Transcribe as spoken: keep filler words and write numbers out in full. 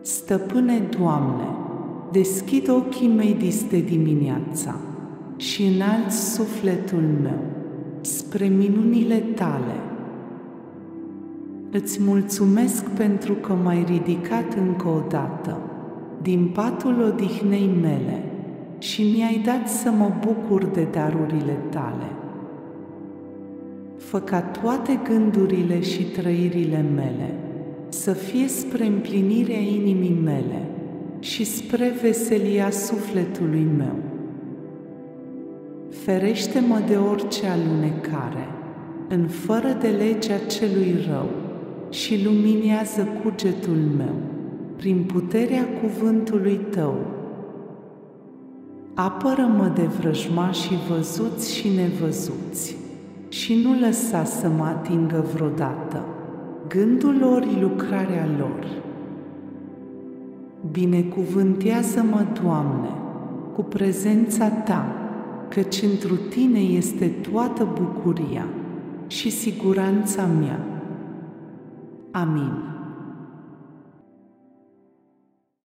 Stăpâne Doamne, deschid ochii mei diste dimineața și înalți sufletul meu spre minunile Tale. Îți mulțumesc pentru că m-ai ridicat încă o dată din patul odihnei mele și mi-ai dat să mă bucur de darurile Tale. Fă ca toate gândurile și trăirile mele să fie spre împlinirea inimii mele și spre veselia sufletului meu. Ferește-mă de orice alunecare, în fără de legea celui rău, și luminează cugetul meu prin puterea cuvântului Tău. Apără-mă de vrăjmașii văzuți și nevăzuți și nu lăsa să mă atingă vreodată gândul ori lucrarea lor. Binecuvântează-mă, Doamne, cu prezența Ta, căci întru Tine este toată bucuria și siguranța mea. Amin.